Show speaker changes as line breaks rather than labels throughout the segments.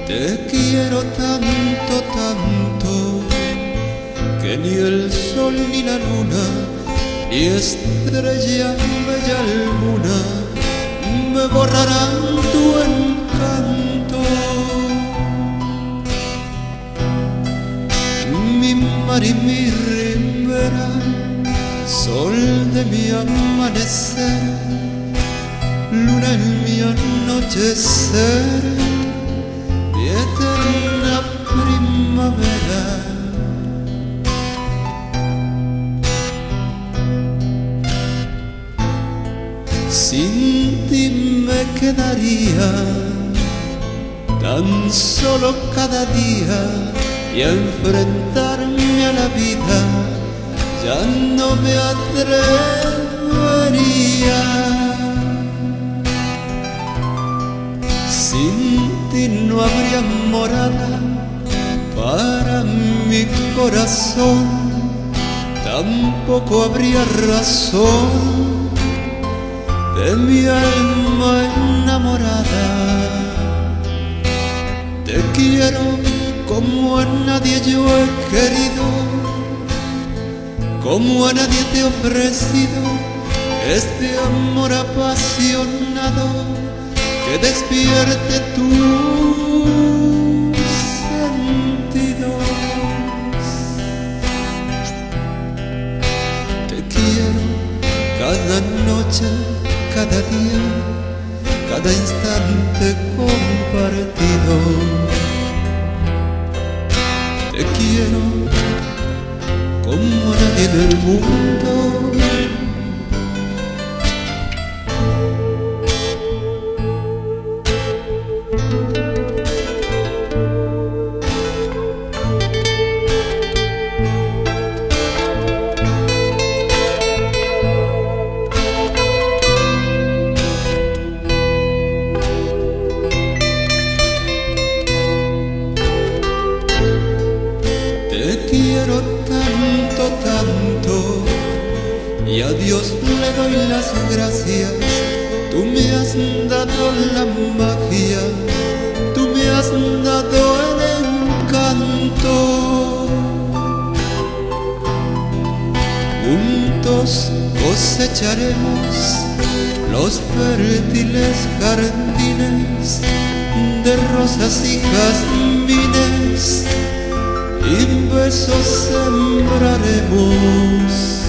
Te quiero tanto, tanto, que ni el sol ni la luna, ni estrella bella alguna me borrarán tu encanto. Mi mar y mi ribera, sol de mi amanecer, luna en mi anochecer, mi eterna primavera. Sin ti me quedaría tan solo cada día, y a enfrentarme a la vida ya no me atrevería. Sin ti no habría morada para mi corazón, tampoco habría razón de mi alma enamorada. Te quiero como a nadie yo he querido, como a nadie te he ofrecido este amor apasionado que despierte tus sentidos. Te quiero cada noche, cada día, cada instante compartido. Te quiero como a nadie en el mundo. Te quiero tanto, tanto, y a Dios le doy las gracias. Tú me has dado la magia, tú me has dado el encanto. Juntos cosecharemos los fértiles jardines de rosas y jazmines, y besos sembraremos.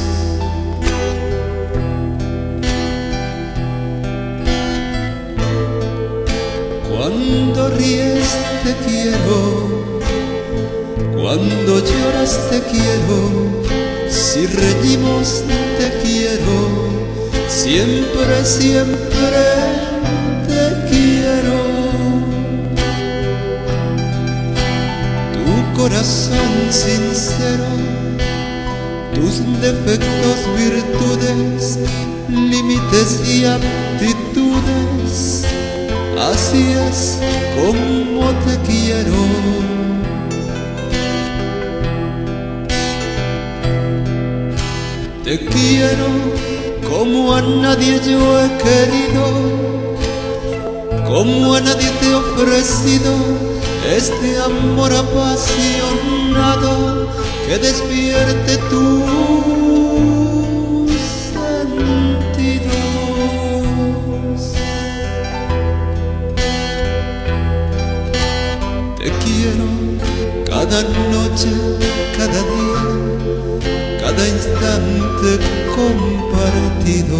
Cuando ríes te quiero, cuando lloras te quiero, si reímos te quiero, siempre, siempre te quiero. Corazón sincero, tus defectos, virtudes, límites y aptitudes, así es como te quiero. Te quiero como a nadie yo he querido, como a nadie te he ofrecido este amor apasionado que despierte tus sentidos. Te quiero cada noche, cada día, cada instante compartido.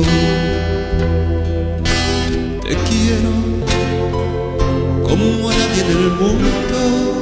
Te quiero como a nadie en el mundo.